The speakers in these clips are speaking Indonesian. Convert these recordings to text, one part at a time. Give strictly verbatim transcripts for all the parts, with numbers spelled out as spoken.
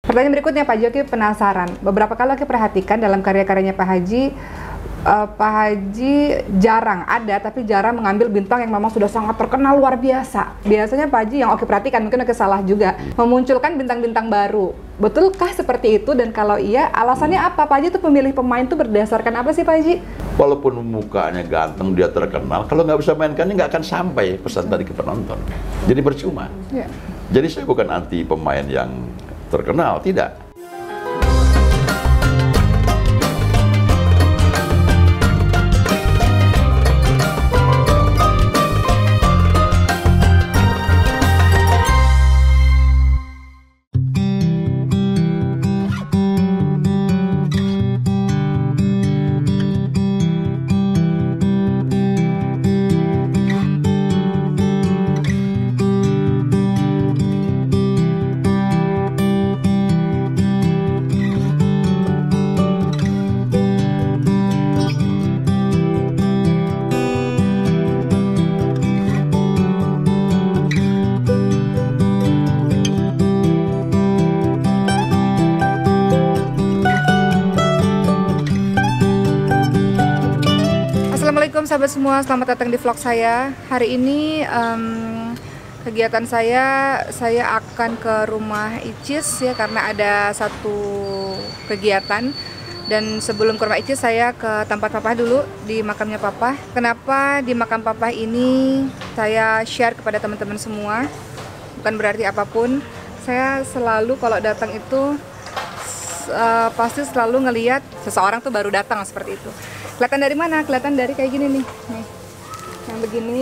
Pertanyaan berikutnya, Pak Haji, Oki penasaran. Beberapa kali Oki perhatikan dalam karya-karyanya Pak Haji, uh, Pak Haji jarang ada, tapi jarang mengambil bintang yang memang sudah sangat terkenal luar biasa. Biasanya Pak Haji yang Oki perhatikan, mungkin Oki salah juga, memunculkan bintang-bintang baru. Betulkah seperti itu? Dan kalau iya, alasannya apa? Pak Haji itu pemilih pemain itu berdasarkan apa sih, Pak Haji? Walaupun mukanya ganteng, dia terkenal, kalau nggak bisa mainkannya nggak akan sampai pesan tadi ke penonton. Jadi percuma. Ya. Jadi saya bukan anti pemain yang terkenal, tidak. Assalamualaikum sahabat semua, selamat datang di vlog saya. Hari ini um, kegiatan saya, saya akan ke rumah Icis ya, karena ada satu kegiatan. Dan sebelum ke rumah Icis, saya ke tempat Papa dulu, di makamnya Papa. Kenapa di makam Papa ini saya share kepada teman-teman semua? Bukan berarti apapun. Saya selalu kalau datang itu uh, pasti selalu ngelihat seseorang tuh baru datang seperti itu. Kelihatan dari mana? Kelihatan dari kayak gini nih. Nih. Yang begini.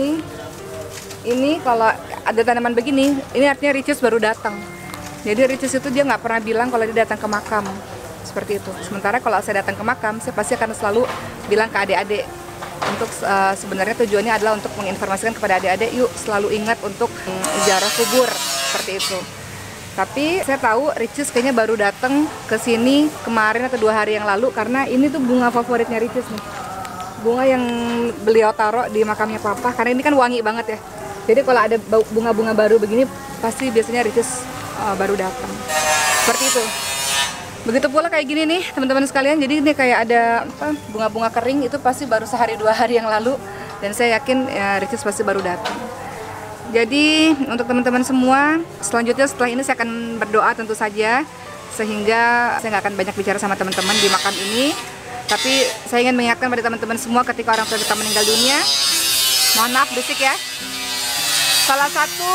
Ini kalau ada tanaman begini, ini artinya Ricis baru datang. Jadi Ricis itu dia nggak pernah bilang kalau dia datang ke makam. Seperti itu. Sementara kalau saya datang ke makam, saya pasti akan selalu bilang ke adik-adik. Untuk uh, sebenarnya tujuannya adalah untuk menginformasikan kepada adik-adik, yuk selalu ingat untuk um, ziarah kubur. Seperti itu. Tapi saya tahu Ricis kayaknya baru datang ke sini kemarin atau dua hari yang lalu, karena ini tuh bunga favoritnya Ricis nih. Bunga yang beliau taruh di makamnya Papa, karena ini kan wangi banget ya. Jadi kalau ada bunga-bunga baru begini, pasti biasanya Ricis uh, baru datang. Seperti itu. Begitu pula kayak gini nih teman-teman sekalian, jadi ini kayak ada apa, bunga-bunga kering, itu pasti baru sehari dua hari yang lalu. Dan saya yakin ya, Ricis pasti baru datang. Jadi untuk teman-teman semua, selanjutnya setelah ini saya akan berdoa tentu saja, sehingga saya nggak akan banyak bicara sama teman-teman di makam ini. Tapi saya ingin mengingatkan pada teman-teman semua, ketika orang tua kita meninggal dunia, mohon maaf berisik ya, salah satu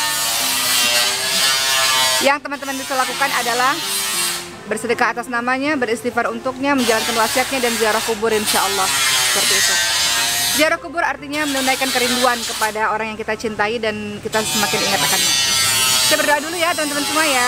yang teman-teman bisa lakukan adalah bersedekah atas namanya, beristighfar untuknya, menjalankan wasiatnya, dan ziarah kubur insya Allah. Seperti itu. Ziarah kubur artinya menunaikan kerinduan kepada orang yang kita cintai dan kita semakin ingat akannya. Kita berdoa dulu ya teman-teman semua ya.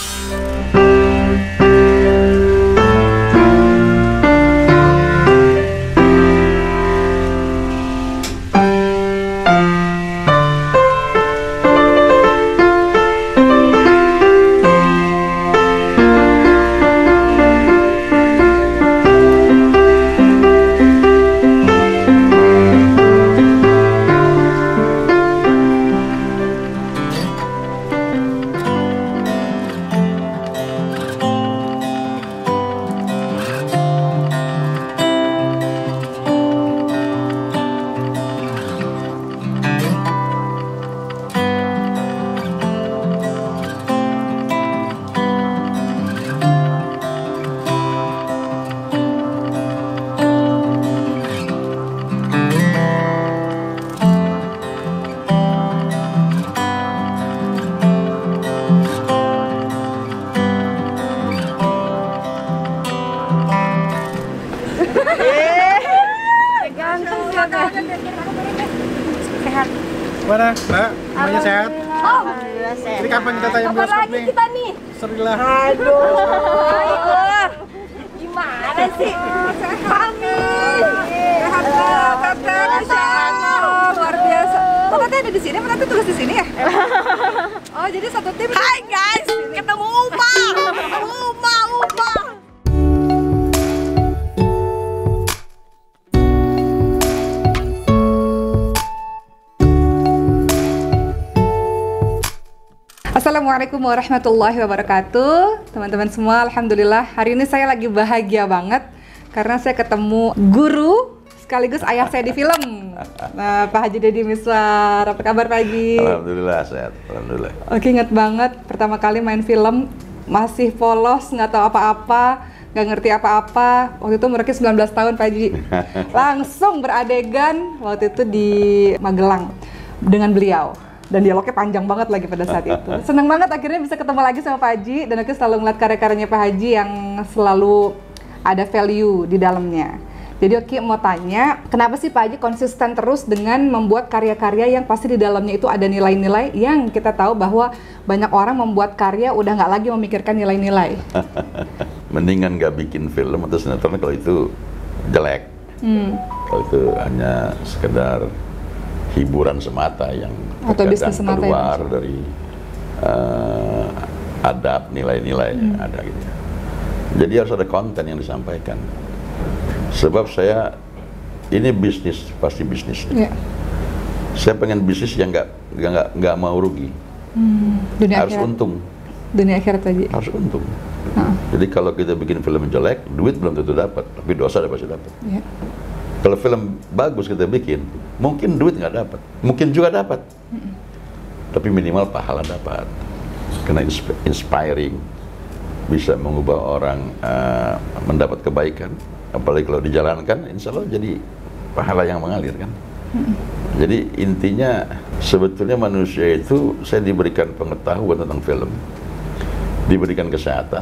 Sehat. Mana, Mbak? Semuanya sehat? Oh, sehat. Jadi kapan kita tayang bioskop nih? kita nih? Serilah. Aduh. Gimana sih? Amin. Sehat Tante, Masya Allah, luar biasa. Oh, Tante ada di sini, Tante tulis di sini ya? Oh, jadi satu tim. Hai guys, ketemu Uma. Uma, Uma. Assalamualaikum warahmatullahi wabarakatuh. Teman-teman semua, alhamdulillah hari ini saya lagi bahagia banget karena saya ketemu guru sekaligus ayah saya di film. Nah, Pak Haji Deddy Miswar, apa kabar Pak Haji? Alhamdulillah sehat, alhamdulillah. Oke, ingat banget pertama kali main film, masih polos, nggak tahu apa-apa, nggak ngerti apa-apa. Waktu itu umurnya sembilan belas tahun Pak Haji. Langsung beradegan waktu itu di Magelang dengan beliau. Dan dialognya panjang banget lagi pada saat itu. Senang banget akhirnya bisa ketemu lagi sama Pak Haji, dan aku selalu ngeliat karya-karyanya Pak Haji yang selalu ada value di dalamnya. Jadi Oki mau tanya, kenapa sih Pak Haji konsisten terus dengan membuat karya-karya yang pasti di dalamnya itu ada nilai-nilai yang kita tahu bahwa banyak orang membuat karya udah nggak lagi memikirkan nilai-nilai. Mendingan nggak bikin film atau sinetron kalau itu jelek. Hmm. Kalau itu hanya sekedar hiburan semata yang atau bisnis semata keluar ya, dari uh, adab, nilai-nilai hmm. yang ada gitu. Jadi harus ada konten yang disampaikan. Sebab saya ini bisnis, pasti bisnis. Ya. Saya pengen bisnis yang nggak nggak nggak mau rugi. Hmm. Dunia harus akhirat. Untung. Dunia akhirat aja. Harus untung. Hmm. Jadi kalau kita bikin film jelek, duit belum tentu dapat, tapi dosa pasti dapat. Ya. Kalau film bagus kita bikin, mungkin duit nggak dapat, mungkin juga dapat, mm-mm. tapi minimal pahala dapat, karena inspiring, bisa mengubah orang uh, mendapat kebaikan, apalagi kalau dijalankan, insya Allah jadi pahala yang mengalir kan. Mm-mm. Jadi intinya sebetulnya manusia itu saya diberikan pengetahuan tentang film, diberikan kesehatan,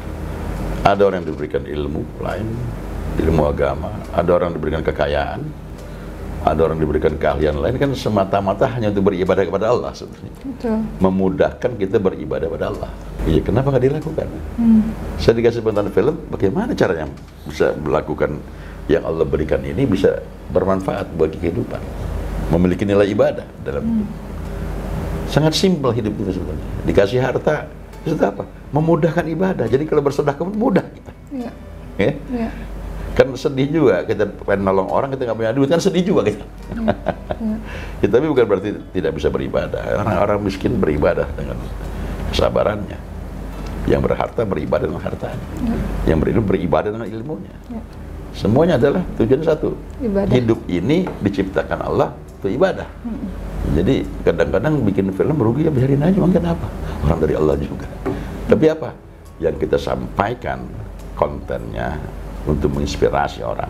ada orang yang diberikan ilmu lain. Ilmu agama, ada orang diberikan kekayaan, ada orang diberikan keahlian lain, kan semata-mata hanya untuk beribadah kepada Allah sebetulnya. Betul. Memudahkan kita beribadah kepada Allah. Iya, kenapa nggak dilakukan? Hmm. Saya dikasih pengetahuan film, bagaimana caranya bisa melakukan yang Allah berikan ini bisa bermanfaat bagi kehidupan, memiliki nilai ibadah dalam hmm. hidup. Sangat simpel hidup itu sebetulnya. Dikasih harta, itu apa? Memudahkan ibadah. Jadi kalau bersedekah mudah kita. Iya. Ya? Ya. Kan sedih juga kita pengen nolong orang, kita nggak punya duit, kan sedih juga kita. Ya, ya. Ya, tapi bukan berarti tidak bisa beribadah. Orang-orang miskin beribadah dengan kesabarannya, yang berharta beribadah dengan hartanya, ya. Yang berilmu beribadah dengan ilmunya. Ya. Semuanya adalah tujuan satu. Ibadah. Hidup ini diciptakan Allah untuk ibadah. Hmm. Jadi kadang-kadang bikin film rugi, ya biarin aja, mungkin apa? Orang dari Allah juga. Tapi apa? Yang kita sampaikan kontennya untuk menginspirasi orang,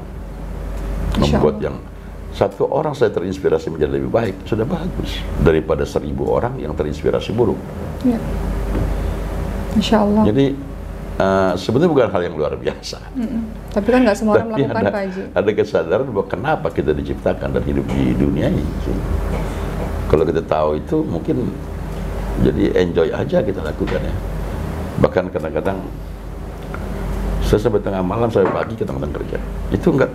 membuat yang satu orang saya terinspirasi menjadi lebih baik, sudah bagus daripada seribu orang yang terinspirasi buruk. Ya. Insya Allah. Jadi uh, sebetulnya bukan hal yang luar biasa. Mm-mm. Tapi kan nggak semua orang melakukan, ada, Pak Haji. Ada kesadaran bahwa kenapa kita diciptakan dan hidup di dunia ini. Kalau kita tahu itu mungkin jadi enjoy aja kita lakukan ya. Bahkan kadang-kadang saya sampai tengah malam, sampai pagi kita nonton kerja. Itu enggak,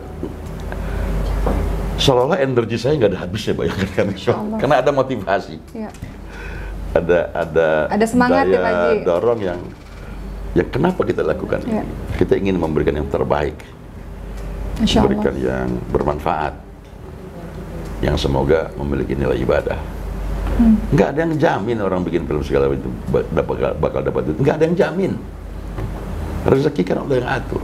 seolah-olah energi saya nggak ada habisnya, bayangkan kan? Karena ada motivasi, ya. ada ada ada semangat daya ya, dorong yang, ya kenapa kita lakukan ya. Ini? Kita ingin memberikan yang terbaik, memberikan yang bermanfaat, yang semoga memiliki nilai ibadah. Hmm. Nggak ada yang jamin orang bikin film segala itu bakal, bakal dapat itu. Nggak ada yang jamin. Rezeki kan Allah yang atur.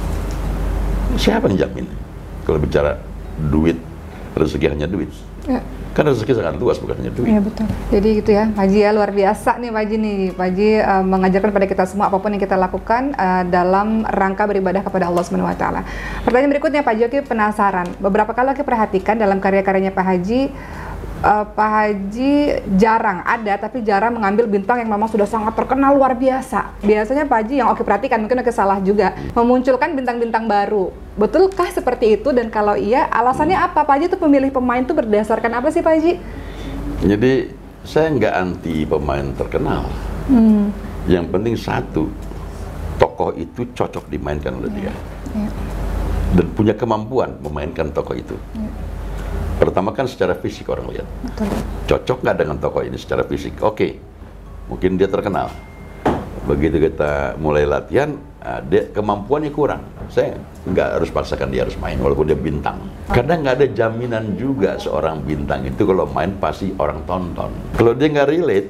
Siapa yang jamin? Kalau bicara duit, rezeki hanya duit. Ya. Kan rezeki sangat luas, bukan hanya duit. Iya betul. Jadi gitu ya, Pak Haji ya, luar biasa nih Pak Haji nih. Pak Haji uh, mengajarkan pada kita semua apapun yang kita lakukan uh, dalam rangka beribadah kepada Allah subhanahu wa taala. Pertanyaan berikutnya Pak Haji, Oki penasaran. Beberapa kali Oki perhatikan dalam karya-karyanya Pak Haji, Uh, Pak Haji jarang ada, tapi jarang mengambil bintang yang memang sudah sangat terkenal luar biasa. Biasanya Pak Haji yang Oki perhatikan, mungkin Oki salah juga, memunculkan bintang-bintang baru. Betulkah seperti itu? Dan kalau iya, alasannya apa? Pak Haji itu pemilih pemain itu berdasarkan apa sih Pak Haji? Jadi saya nggak anti pemain terkenal. Hmm. Yang penting satu, tokoh itu cocok dimainkan oleh dia. Ya. Dan punya kemampuan memainkan tokoh itu. Ya. Pertama kan secara fisik orang lihat. Betul. Cocok nggak dengan tokoh ini secara fisik? Oke, mungkin dia terkenal. Begitu kita mulai latihan, dia kemampuannya kurang. Saya nggak harus paksakan dia harus main, walaupun dia bintang. Kadang nggak ada jaminan juga seorang bintang itu kalau main pasti orang tonton. Kalau dia nggak relate,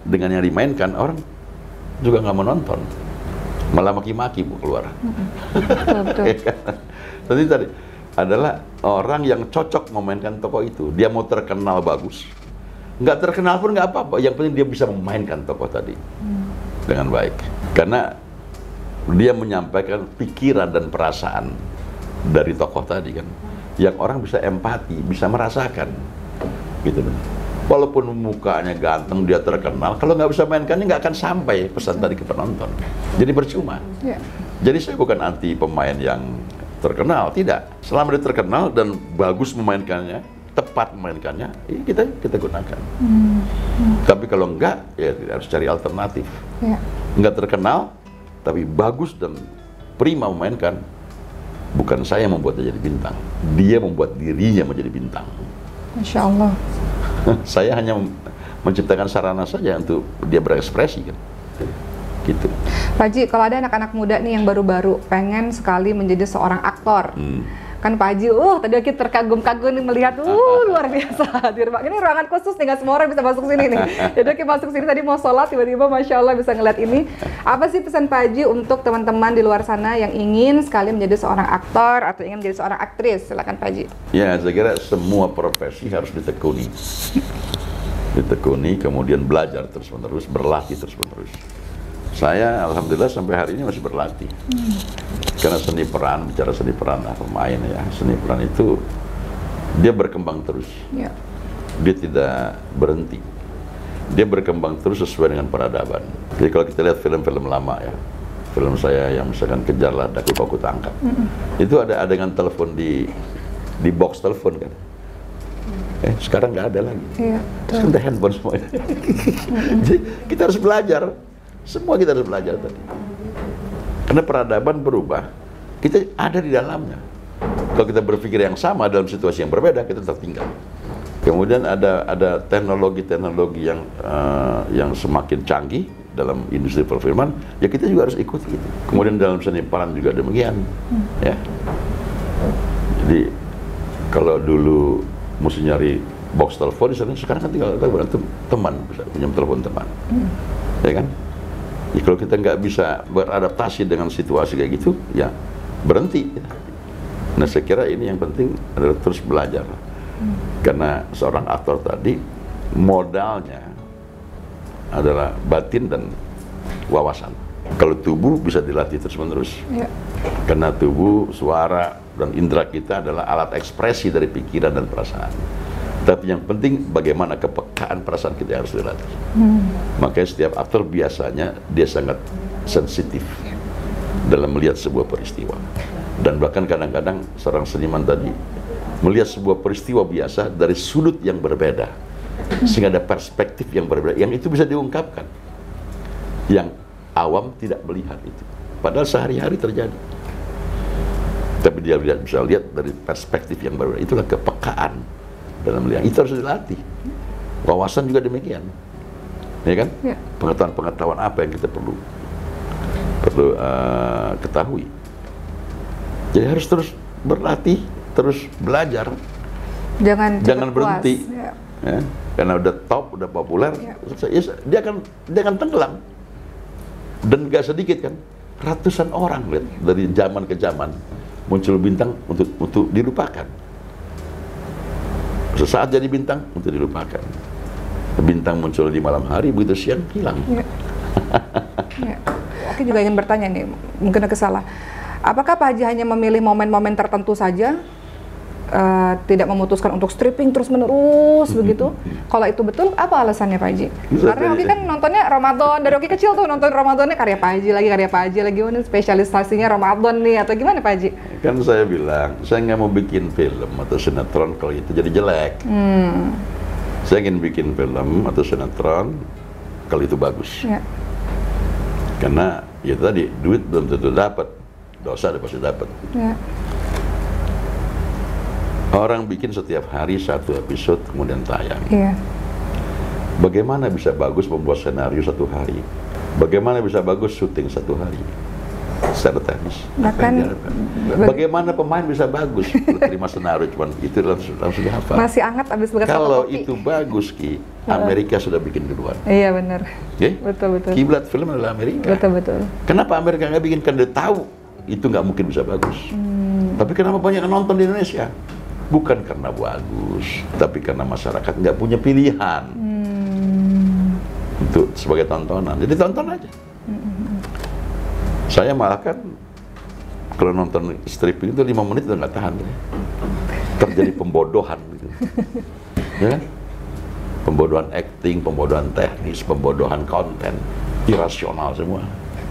dengan yang dimainkan orang juga nggak mau nonton, malah maki-maki bu keluar. Betul, betul. Tadi tadi adalah orang yang cocok memainkan tokoh itu. Dia mau terkenal bagus, nggak terkenal pun nggak apa-apa. Yang penting dia bisa memainkan tokoh tadi hmm. dengan baik, karena dia menyampaikan pikiran dan perasaan dari tokoh tadi kan, yang orang bisa empati, bisa merasakan, gitu. Walaupun mukanya ganteng, dia terkenal, kalau nggak bisa mainkannya nggak akan sampai pesan tadi ke penonton. Jadi percuma. Ya. Jadi saya bukan anti pemain yang terkenal, tidak. Selama dia terkenal dan bagus memainkannya, tepat memainkannya, ya kita kita gunakan. Hmm. Hmm. Tapi kalau enggak, ya tidak harus cari alternatif. Ya. Enggak terkenal, tapi bagus dan prima memainkan. Bukan saya yang membuat dia jadi bintang, dia membuat dirinya menjadi bintang. Masya Allah. Saya hanya menciptakan sarana saja untuk dia berekspresi kan. Gitu. Pak Haji, kalau ada anak-anak muda nih yang baru-baru pengen sekali menjadi seorang aktor, hmm. kan Pak Haji, uh tadi kita terkagum-kagum nih melihat, uh luar biasa di rumah. Ini ruangan khusus nih, nggak semua orang bisa masuk sini nih. Jadi kita masuk sini tadi mau sholat, tiba-tiba Masya Allah bisa ngeliat ini. Apa sih pesan Pak Haji untuk teman-teman di luar sana yang ingin sekali menjadi seorang aktor atau ingin menjadi seorang aktris? Silakan Pak Haji. Ya, saya kira semua profesi harus ditekuni. Ditekuni, kemudian belajar terus-menerus, berlatih terus-menerus. Saya alhamdulillah sampai hari ini masih berlatih. Hmm. Karena seni peran, bicara seni peran lah, pemain ya, seni peran itu dia berkembang terus. Ya. Dia tidak berhenti. Dia berkembang terus sesuai dengan peradaban. Jadi kalau kita lihat film-film lama ya, film saya yang misalkan Kejarlah Daku Kau Kutangkap, mm-hmm. itu ada adegan telepon di di box telepon kan. Eh sekarang nggak ada lagi. Iya, sekarang ada handphone semua. Mm-hmm. Jadi kita harus belajar. Semua kita harus belajar tadi. Karena peradaban berubah, kita ada di dalamnya. Kalau kita berpikir yang sama dalam situasi yang berbeda, kita tertinggal. Kemudian ada ada teknologi-teknologi yang uh, yang semakin canggih dalam industri perfilman, ya kita juga harus ikut gitu. Kemudian dalam seni peran juga demikian, hmm. ya. Jadi kalau dulu mesti nyari box telepon, sekarang kan tinggal teman, bisa pinjam telepon teman, hmm. ya kan? Ya, kalau kita nggak bisa beradaptasi dengan situasi kayak gitu, ya berhenti. Nah saya kira ini yang penting adalah terus belajar. Hmm. Karena seorang aktor tadi modalnya adalah batin dan wawasan. Kalau tubuh bisa dilatih terus-menerus. Ya. Karena tubuh, suara, dan indera kita adalah alat ekspresi dari pikiran dan perasaan. Tapi yang penting bagaimana kepekaan perasaan kita harus dilatih. Hmm. Makanya setiap aktor biasanya dia sangat sensitif dalam melihat sebuah peristiwa. Dan bahkan kadang-kadang seorang seniman tadi melihat sebuah peristiwa biasa dari sudut yang berbeda. Sehingga ada perspektif yang berbeda. Yang itu bisa diungkapkan. Yang awam tidak melihat itu. Padahal sehari-hari terjadi. Tapi dia bisa lihat dari perspektif yang berbeda. Itulah kepekaan dalam melihat, itu harus dilatih. Wawasan juga demikian, ya kan? Ya. Pengetahuan-pengetahuan apa yang kita perlu perlu uh, ketahui. Jadi harus terus berlatih, terus belajar. Jangan jangan berhenti, ya. Ya. Karena udah top, udah populer, ya. Ya, dia akan dia akan tenggelam. Dan gak sedikit kan, ratusan orang lihat dari zaman ke zaman muncul bintang untuk untuk dilupakan. Sesaat jadi bintang untuk dilupakan. Bintang muncul di malam hari, begitu siang hilang. Ya. Ya. Aku juga ingin bertanya nih, mungkin aku salah. Apakah Pak Haji hanya memilih momen-momen tertentu saja, uh, tidak memutuskan untuk stripping terus-menerus begitu? Kalau itu betul, apa alasannya Pak Haji? Karena Oki kan nontonnya Ramadan, dari Oki kecil tuh nonton Ramadannya karya Pak Haji lagi, karya Pak Haji lagi, oh, ini spesialisasinya Ramadan nih, atau gimana Pak Haji? Kan saya bilang, saya nggak mau bikin film atau sinetron kalau itu jadi jelek. Hmm. Saya ingin bikin film atau sinetron kalau itu bagus. Ya. Karena ya tadi, duit belum tentu dapat, dosa pasti dapat. Ya. Orang bikin setiap hari satu episode kemudian tayang. Ya. Bagaimana bisa bagus membuat senario satu hari? Bagaimana bisa bagus syuting satu hari? secara teknis. Bahkan bagaimana pemain bisa bagus terima senaruh cuman itu langsung langsung dihafal. Masih hangat abis bekas kalau fotokopi. itu bagus Ki, Amerika sudah bikin duluan. Iya benar. Okay? Betul betul. Kiblat film adalah Amerika. Betul betul. Kenapa Amerika nggak bikin? Karena dia tahu itu nggak mungkin bisa bagus. Hmm. Tapi kenapa banyak yang nonton di Indonesia? Bukan karena bagus, tapi karena masyarakat nggak punya pilihan hmm. untuk sebagai tontonan. Jadi tonton aja. Hmm. Saya malah kan kalau nonton stripping itu lima menit udah nggak tahan. Ya. Terjadi pembodohan gitu. Ya? Pembodohan acting, pembodohan teknis, pembodohan konten, irasional semua.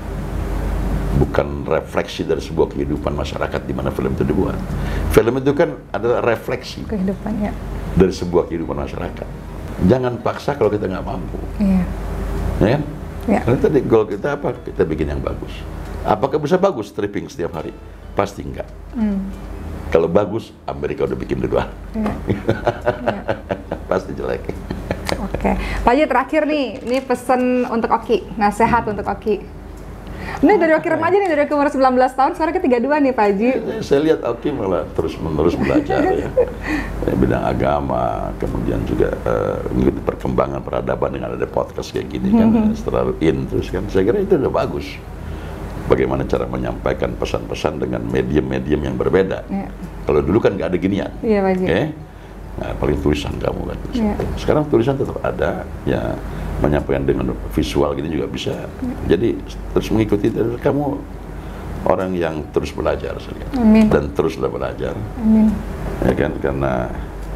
Bukan refleksi dari sebuah kehidupan masyarakat di mana film itu dibuat. Film itu kan adalah refleksi kehidupannya dari sebuah kehidupan masyarakat. Jangan paksa kalau kita nggak mampu. Iya. Ya kan? Ya. Karena tadi goal kita apa? Kita bikin yang bagus. Apakah bisa bagus stripping setiap hari? Pasti enggak. Hmm. Kalau bagus, Amerika udah bikin duluan. Ya. Ya. Pasti jelek. Oke, Pak Haji terakhir nih, ini pesan untuk Oki, nasihat untuk Oki. Ini dari Oki remaja nih, dari Oki umur sembilan belas tahun, sekarang ke tiga puluh dua nih Pak Haji. Saya lihat Oki malah terus-menerus belajar ya. Bidang agama, kemudian juga uh, mengikuti perkembangan peradaban dengan ada podcast kayak gini kan, selalu in terus kan. Saya kira itu udah bagus. Bagaimana cara menyampaikan pesan-pesan dengan medium-medium yang berbeda. Ya. Kalau dulu kan nggak ada ginian. Iya Pak Haji. Okay? Nah, paling tulisan kamu kan. Ya. Sekarang tulisan tetap ada, ya menyampaikan dengan visual gitu juga bisa. Ya. Jadi terus mengikuti terus kamu orang yang terus belajar Amin. Dan teruslah belajar. Amin. Ya kan karena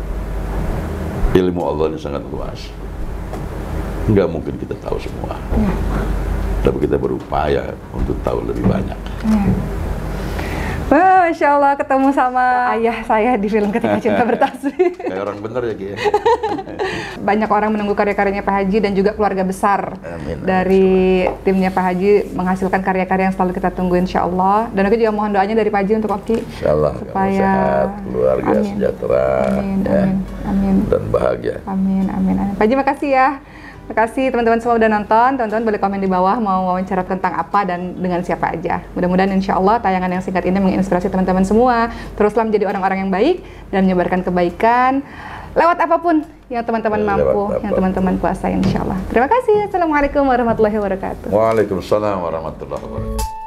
ilmu Allah ini sangat luas. Nggak mungkin kita tahu semua. Ya. Tapi kita berupaya untuk tahu lebih banyak. Ya. Wah, Masya Allah ketemu sama ayah saya di film Ketika Cinta Bertasbih. Kayak orang bener ya Ki. Banyak orang menunggu karya-karyanya Pak Haji dan juga keluarga besar amin, dari amin. Timnya Pak Haji menghasilkan karya-karya yang selalu kita tunggu insya Allah. Dan aku juga mohon doanya dari Pak Haji untuk Oki. Insya Allah supaya sehat, keluarga amin. sejahtera, amin, ya, amin, amin. dan bahagia. Amin, amin, amin. Pak Haji makasih ya. Terima kasih teman-teman semua udah nonton. Teman-teman boleh komen di bawah mau wawancara tentang apa dan dengan siapa aja. Mudah-mudahan insya Allah tayangan yang singkat ini menginspirasi teman-teman semua. Teruslah menjadi orang-orang yang baik dan menyebarkan kebaikan lewat apapun yang teman-teman mampu, apapun. Yang teman-teman kuasai insya Allah. Terima kasih. Assalamualaikum warahmatullahi wabarakatuh. Waalaikumsalam warahmatullahi wabarakatuh.